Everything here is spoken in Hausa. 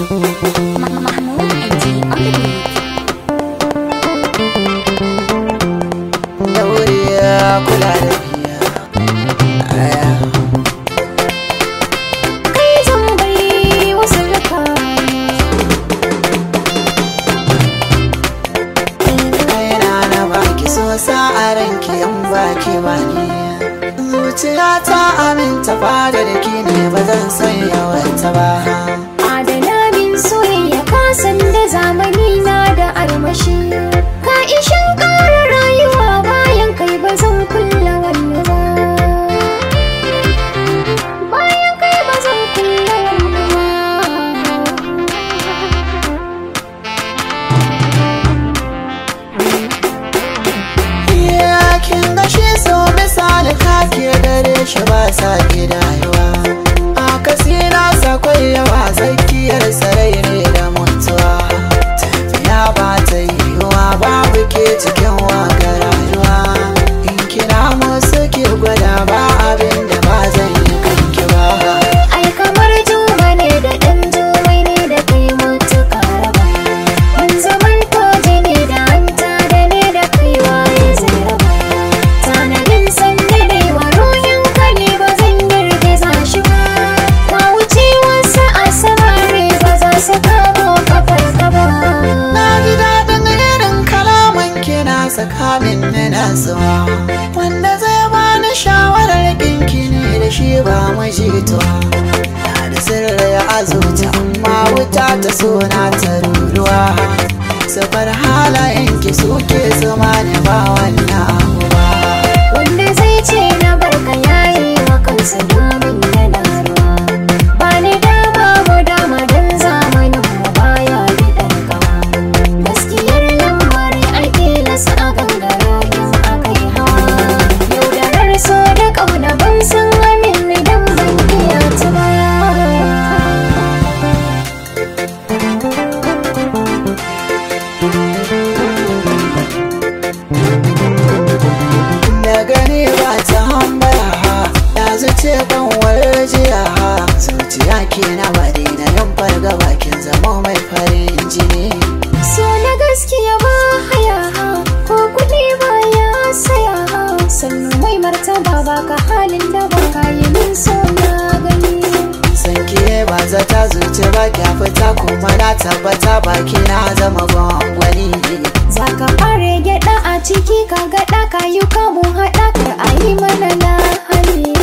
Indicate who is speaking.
Speaker 1: Kula da
Speaker 2: kai zan bai wasu duka
Speaker 1: kaina na baki so a ranki yan baki bani zuciya ta aminta fada da ki ne ba zan sanya wata ba
Speaker 2: adana min soyayya ka san da zamani na da armashi ka ishin ƙara rayuwa bayan kai ba zan kulla wani ba bayan kai ba zan kulla wani ba
Speaker 1: kin ga shi so misali kake gare shi ba sa gidayewa a kasina sakwai yawa tsakiyar sarai ne da mutuwa tafiya ba ta yiwuwa babu ke cikin waka rayuwa in kira musu ke gwada ba abin da ba zan yi kanki ba
Speaker 2: ai kamar juma ne da ɗan jumai ne da kai mutuka raba mun zaman koje ne da hanta da ne da kai waye zai raba tanadin sanda ne wa ruhin ka ne ba zan girgiza shi ba ka wuce wasu asamare ba za su kamo kafar ka ba
Speaker 1: na ji daɗin irin kalaman kina saka min na zuwa wanda zai bani shawarar kinki ne da shi ba majituwa na da sirri a zuci amma wuta ta so na ta ruruwa safar halayenki suke zama ne ba wannan abu ba
Speaker 2: wanda zai ce na barka yayi wa kansa domin yana ruwa ba ni dama mu dama don zamanin mu baya gidan gaba gaskiyar lamari ake nasa a gangara in akai hawa yaudarar so da ƙauna ban san amin idan ban iya ta ba
Speaker 1: na gani ba ta hambara ya zuce ban warjiya zuciya ke na bari na yin farga bakin zama mai farin jini
Speaker 2: so na gaskiya ba haya ko kuɗi ba ya saya sannu mai martaba ba ka halin da ba ka yi min so na gani
Speaker 1: sanki ba zata zuci ba kya fita kuma na tabbata baki na zama gwangwani
Speaker 2: za ka fara gyaɗa a ciki ka gaɗa ka yi kamun haɗa ka a yi mana lahani